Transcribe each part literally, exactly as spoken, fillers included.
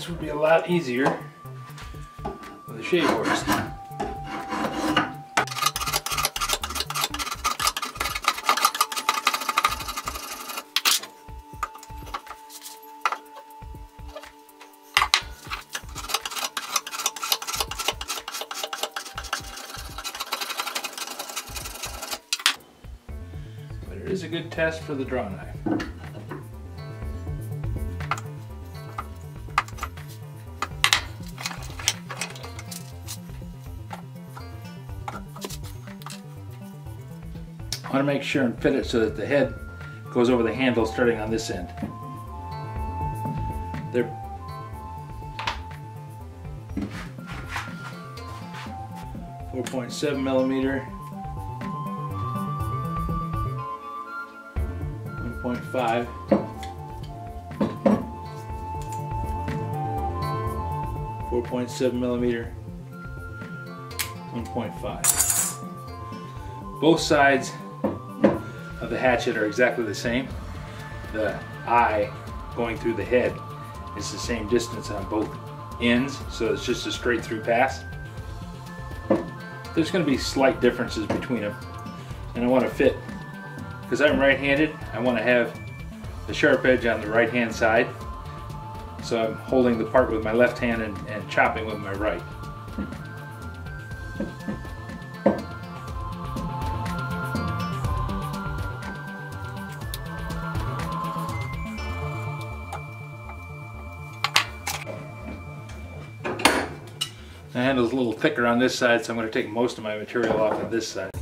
would be a lot easier with a shave horse. But it is a good test for the draw knife. I want to make sure and fit it so that the head goes over the handle starting on this end. There. four point seven millimeter. one point five. four point seven millimeter. one point five. Both sides of the hatchet are exactly the same. The eye going through the head is the same distance on both ends, so it's just a straight through pass. There's going to be slight differences between them, and I want to fit, because I'm right-handed, I want to have the sharp edge on the right hand side, so I'm holding the part with my left hand and, and chopping with my right. The handle's a little thicker on this side, so I'm going to take most of my material off of this side.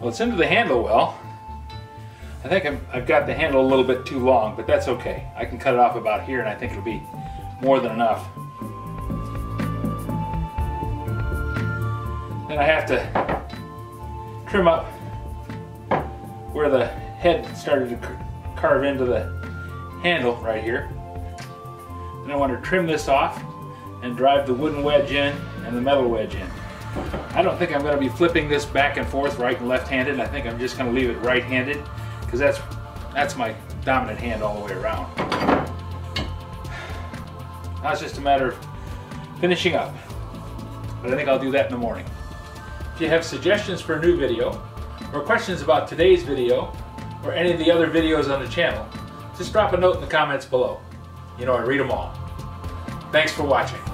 Well, it's into the handle well. I think I'm, I've got the handle a little bit too long, but that's okay. I can cut it off about here and I think it'll be more than enough. Then I have to trim up where the head started to carve into the handle right here. Then I want to trim this off and drive the wooden wedge in and the metal wedge in. I don't think I'm going to be flipping this back and forth right and left-handed. I think I'm just going to leave it right-handed because that's that's my dominant hand all the way around. Now it's just a matter of finishing up. But I think I'll do that in the morning. If you have suggestions for a new video or questions about today's video or any of the other videos on the channel, just drop a note in the comments below. You know, I read them all. Thanks for watching.